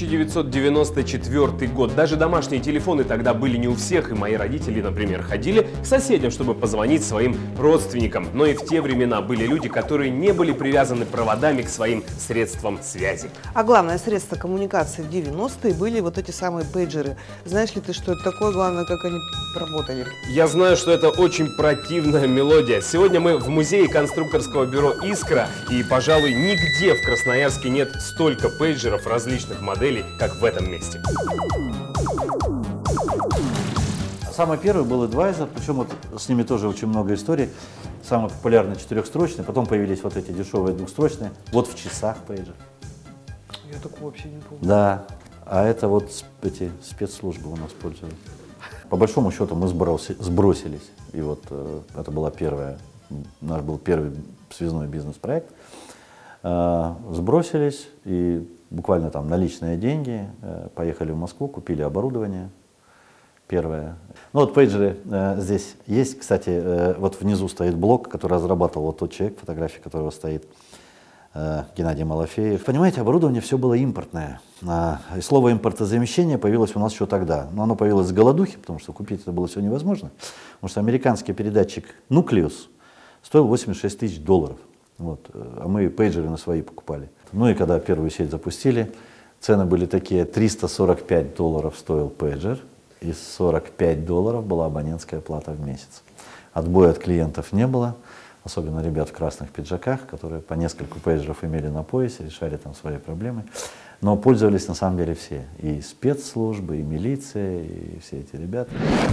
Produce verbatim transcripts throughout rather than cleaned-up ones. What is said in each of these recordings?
тысяча девятьсот девяносто четвёртый год. Даже домашние телефоны тогда были не у всех, и мои родители, например, ходили к соседям, чтобы позвонить своим родственникам. Но и в те времена были люди, которые не были привязаны проводами к своим средствам связи. А главное средство коммуникации в девяностые были вот эти самые пейджеры. Знаешь ли ты, что это такое? Главное, как они работали? Я знаю, что это очень противная мелодия. Сегодня мы в музее конструкторского бюро «Искра», и, пожалуй, нигде в Красноярске нет столько пейджеров различных моделей, как в этом месте. Самый первый был Advisor, причем вот с ними тоже очень много историй. Самый популярный четырехстрочный, потом появились вот эти дешевые двухстрочные. Вот в часах пейджер. Я такого вообще не помню. Да, а это вот эти спецслужбы у нас пользовались. По большому счету мы сброси, сбросились, и вот э, это была первая, наш был первый связной бизнес-проект. Э, сбросились и буквально там наличные деньги, э, поехали в Москву, купили оборудование первое. Ну вот пейджеры э, здесь есть, кстати, э, вот внизу стоит блок, который разрабатывал вот тот человек, фотография которого стоит, э, Геннадий Малафеев. Понимаете, оборудование все было импортное. А, и слово импортозамещение появилось у нас еще тогда. Но оно появилось с голодухи, потому что купить это было все невозможно. Потому что американский передатчик Nucleus стоил восемьдесят шесть тысяч долларов. Вот, а мы пейджеры на свои покупали. Ну и когда первую сеть запустили, цены были такие: триста сорок пять долларов стоил пейджер, и сорок пять долларов была абонентская плата в месяц. Отбоя от клиентов не было, особенно ребят в красных пиджаках, которые по несколько пейджеров имели на поясе, решали там свои проблемы. Но пользовались на самом деле все, и спецслужбы, и милиция, и все эти ребята.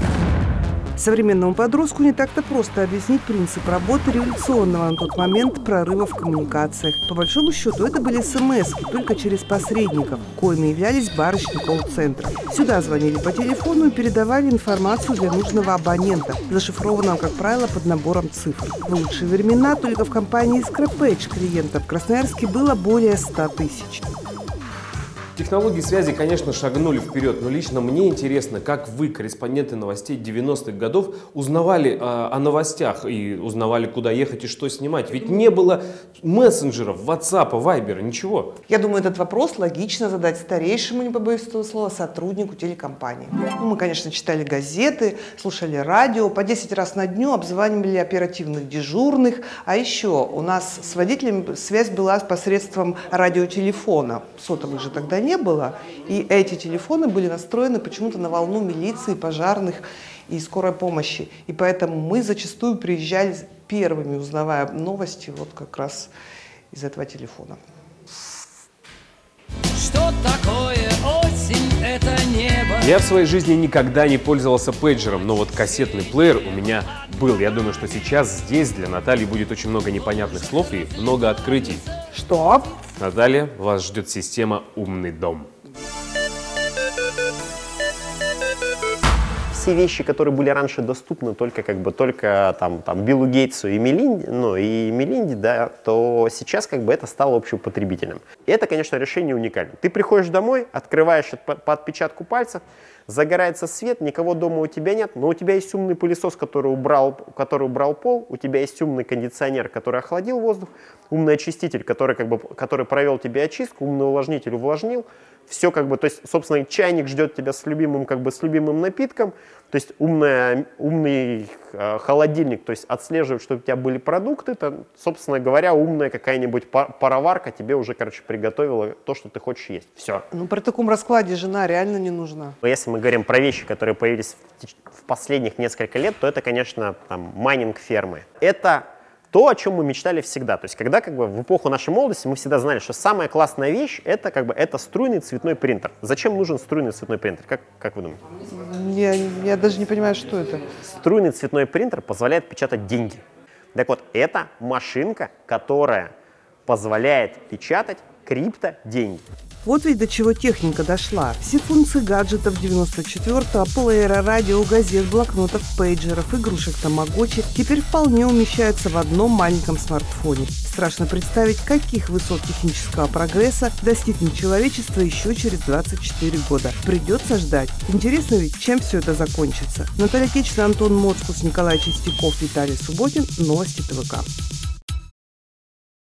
Современному подростку не так-то просто объяснить принцип работы революционного на тот момент прорыва в коммуникациях. По большому счету, это были смс-ки, только через посредников, коими являлись барышни колл-центра. Сюда звонили по телефону и передавали информацию для нужного абонента, зашифрованного, как правило, под набором цифр. В лучшие времена только в компании «Искра Пейдж» клиентов в Красноярске было более ста тысяч. Технологии связи, конечно, шагнули вперед, но лично мне интересно, как вы, корреспонденты новостей девяностых годов, узнавали э, о новостях и узнавали, куда ехать и что снимать. Ведь не было мессенджеров, WhatsApp, Viber, ничего. Я думаю, этот вопрос логично задать старейшему, не побоюсь этого слова, сотруднику телекомпании. Ну, мы, конечно, читали газеты, слушали радио, по десять раз на дню обзванивали оперативных дежурных. А еще у нас с водителем связь была посредством радиотелефона. Сотовых же тогда не было. И эти телефоны были настроены почему-то на волну милиции, пожарных и скорой помощи. И поэтому мы зачастую приезжали первыми, узнавая новости вот как раз из этого телефона. Что такое осень, это небо? Я в своей жизни никогда не пользовался пейджером, но вот кассетный плеер у меня был. Я думаю, что сейчас здесь для Натальи будет очень много непонятных слов и много открытий. Что? Наталья, вас ждет система «Умный дом». Все вещи, которые были раньше доступны только как бы только там, там Биллу Гейтсу и Мелинде, ну и Мелинде, да, то сейчас как бы это стало общеупотребительным. И это, конечно, решение уникальное. Ты приходишь домой, открываешь по отпечатку пальцев, загорается свет, никого дома у тебя нет, но у тебя есть умный пылесос, который убрал, который убрал пол, у тебя есть умный кондиционер, который охладил воздух, умный очиститель, который, как бы, который провел тебе очистку, умный увлажнитель увлажнил. Все как бы, то есть, собственно, чайник ждет тебя с любимым, как бы, с любимым напитком, то есть умная, умный э, холодильник, то есть отслеживает, что у тебя были продукты, то, собственно говоря, умная какая-нибудь пароварка тебе уже, короче, приготовила то, что ты хочешь есть. Все. Ну, при таком раскладе жена реально не нужна. Но если мы говорим про вещи, которые появились в, в последних несколько лет, то это, конечно, там, майнинг фермы. Это то, о чем мы мечтали всегда. То есть, когда как бы, в эпоху нашей молодости мы всегда знали, что самая классная вещь это, как бы, это струйный цветной принтер. Зачем нужен струйный цветной принтер? Как, как вы думаете? Я, я даже не понимаю, что это. Струйный цветной принтер позволяет печатать деньги. Так вот, это машинка, которая позволяет печатать крипто-деньги. Вот ведь до чего техника дошла. Все функции гаджетов девяносто четвёртого, плеера, радио, газет, блокнотов, пейджеров, игрушек тамагочи теперь вполне умещаются в одном маленьком смартфоне. Страшно представить, каких высот технического прогресса достигнет человечество еще через двадцать четыре года. Придется ждать. Интересно ведь, чем все это закончится. Наталья Кечина, Антон Моцкус, Николай Чистяков, Виталий Субботин. Новости ТВК.